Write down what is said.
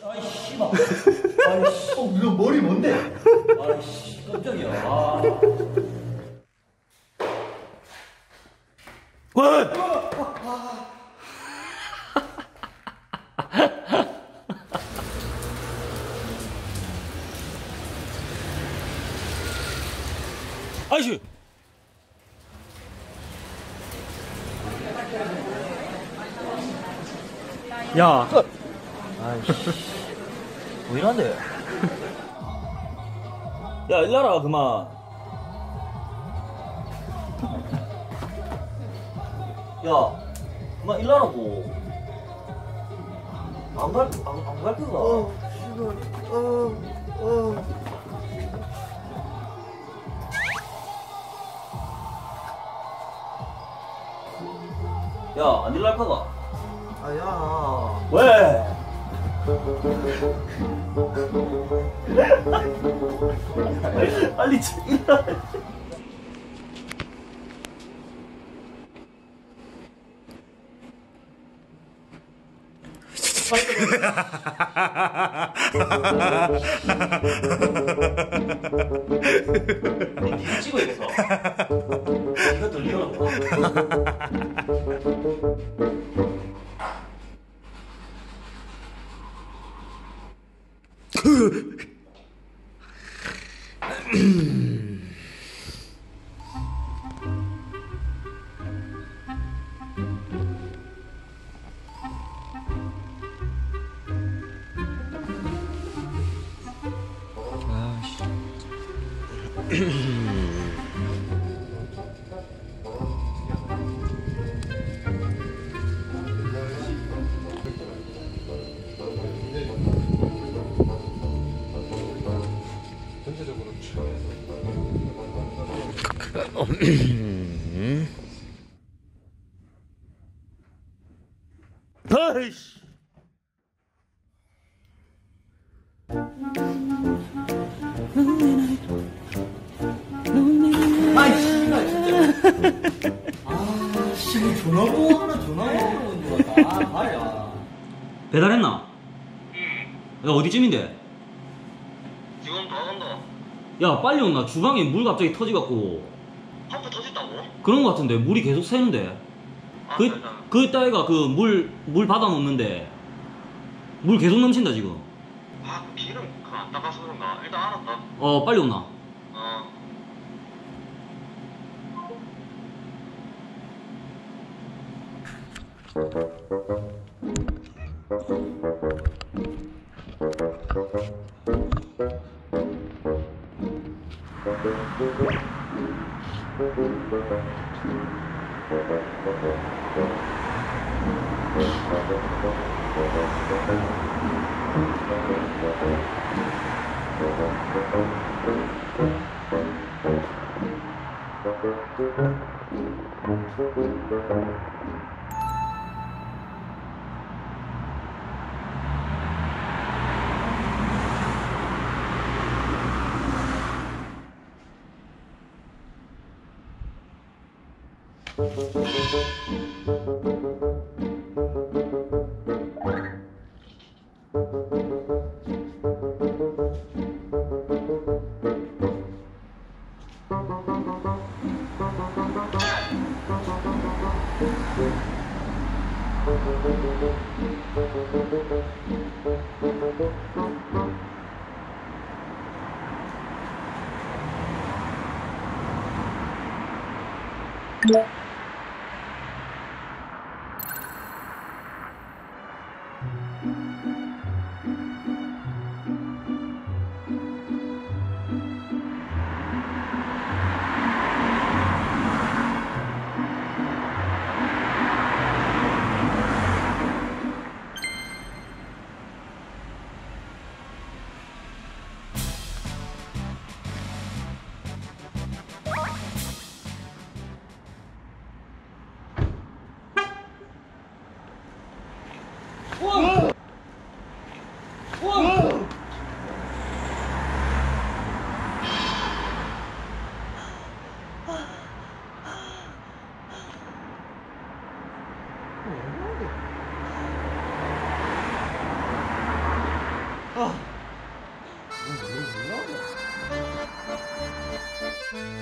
아이 씨발. 아이씨. 너 머리 뭔데? 아이씨 깜짝이야. 아. 원! 아이씨! 야! 아이씨. 왜 이런데? 야 일나라 그만. 야 그만 일나라고. 안갈 거가. 야, 안 일날 거가? 아야. 왜? 빨리 일날. 니 찍어 이거. 이거 들리더라고. 아이씨! 아씨 전화번호 하나 전화번호 온 줄 알았다. 아 말이야. 배달했나? 야 어디쯤인데? 지금 다 간다. 야 빨리 온나. 주방에 물 갑자기 터지갖고. 펌프 터졌다고? 그런 거 같은데 물이 계속 새는데. 그 따위가 그 물 받아 놓는데 물 계속 넘친다 지금. 아, 그 기름 그 안 닦아서 그런가? 일단 알았다. 어 빨리 온나. 어. 뭐, 왜 몰라?